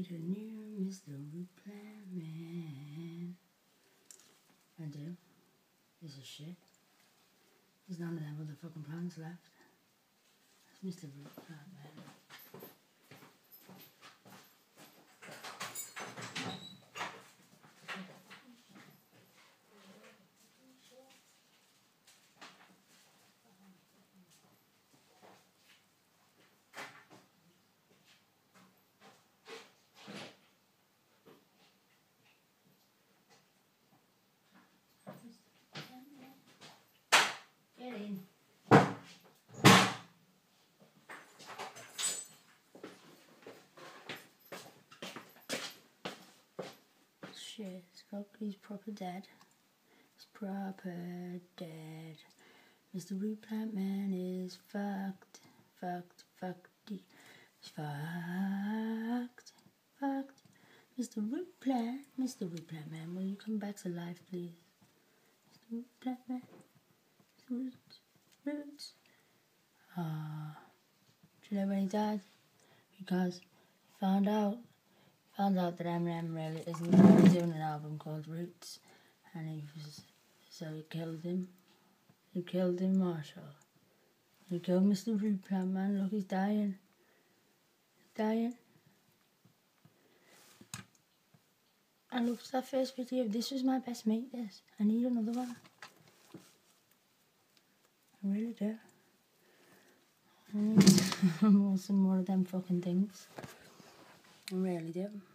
need a new Mr. Root Plant Man. I do. This is shit. There's none of them motherfucking plants left. That's Mr. Root Plant Man. Get in. Shit, he's proper dead. He's proper dead. Mr. Root Plant Man is fucked. He's fucked. Mr. Root Plant Man, will you come back to life, please? Mr. Root Plant Man. Roots. Do you know when he died? Because he found out that Eminem really isn't doing an album called Roots, and so he killed him. He killed him, Marshall. He killed Mr. Root Plant Man. Look, he's dying. He's dying. I loved that first video. This was my best mate, this. I need another one. I really do. I need some more of them fucking things. I really do.